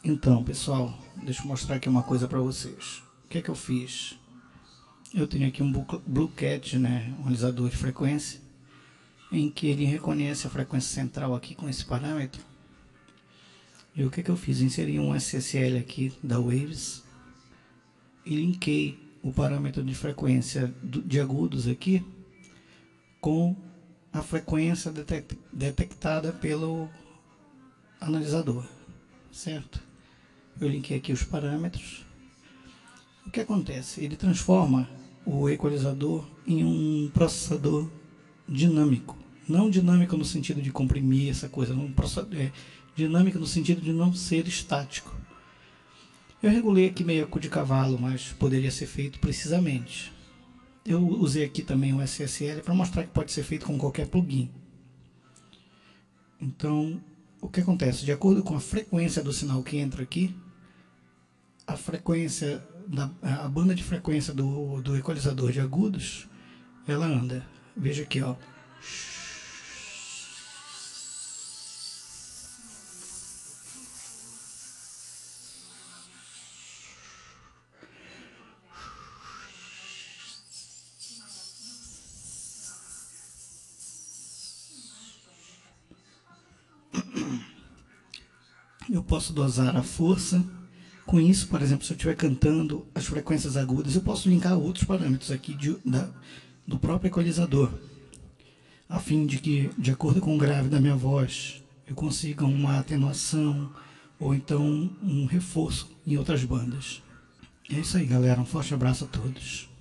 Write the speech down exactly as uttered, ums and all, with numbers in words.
Então, pessoal, deixa eu mostrar aqui uma coisa para vocês. O que é que eu fiz? Eu tenho aqui um Blue Cat, né, um analisador de frequência, em que ele reconhece a frequência central aqui com esse parâmetro. E o que é que eu fiz? Inseri um S S L aqui da Waves e linkei o parâmetro de frequência de agudos aqui com a frequência detectada pelo analisador, certo? Eu linkei aqui os parâmetros. O que acontece? Ele transforma o equalizador em um processador dinâmico. Não dinâmico no sentido de comprimir essa coisa, não, é dinâmico no sentido de não ser estático. Eu regulei aqui meio cu de cavalo, mas poderia ser feito precisamente. Eu usei aqui também o S S L para mostrar que pode ser feito com qualquer plugin. Então, o que acontece? De acordo com a frequência do sinal que entra aqui, a frequência, da, a banda de frequência do, do equalizador de agudos, ela anda. Veja aqui, ó. Eu posso dosar a força. Com isso, por exemplo, se eu estiver cantando as frequências agudas, eu posso linkar outros parâmetros aqui de, da, do próprio equalizador, a fim de que, de acordo com o grave da minha voz, eu consiga uma atenuação ou então um reforço em outras bandas. É isso aí, galera. Um forte abraço a todos.